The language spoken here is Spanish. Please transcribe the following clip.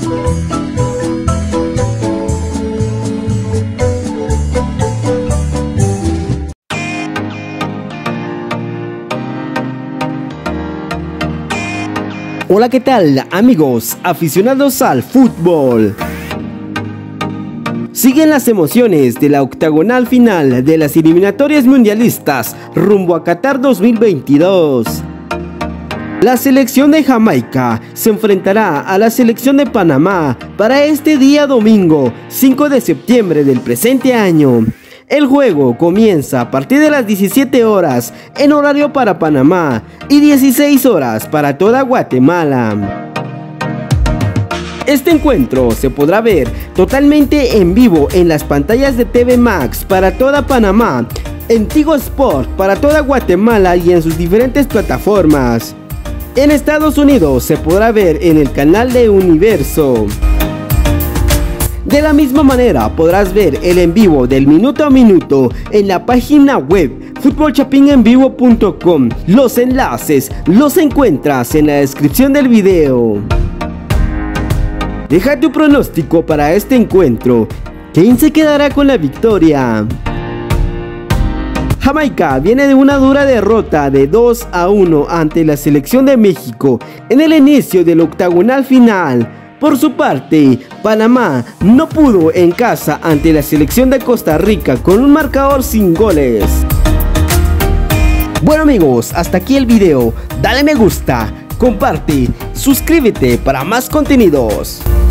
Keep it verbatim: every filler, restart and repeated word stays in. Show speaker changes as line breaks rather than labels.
Hola, ¿qué tal, amigos aficionados al fútbol? Siguen las emociones de la octagonal final de las eliminatorias mundialistas rumbo a Qatar dos mil veintidós. La selección de Jamaica se enfrentará a la selección de Panamá para este día domingo cinco de septiembre del presente año. El juego comienza a partir de las diecisiete horas en horario para Panamá y dieciséis horas para toda Guatemala. Este encuentro se podrá ver totalmente en vivo en las pantallas de T V Max para toda Panamá, en Tigo Sport para toda Guatemala y en sus diferentes plataformas. En Estados Unidos se podrá ver en el canal de Universo. De la misma manera podrás ver el en vivo del minuto a minuto en la página web fútbol chapín en vivo punto com. Los enlaces los encuentras en la descripción del video. Deja tu pronóstico para este encuentro. ¿Quién se quedará con la victoria? Jamaica viene de una dura derrota de dos a uno ante la selección de México en el inicio del octagonal final. Por su parte, Panamá no pudo en casa ante la selección de Costa Rica con un marcador sin goles. Bueno, amigos, hasta aquí el video. Dale me gusta, comparte, suscríbete para más contenidos.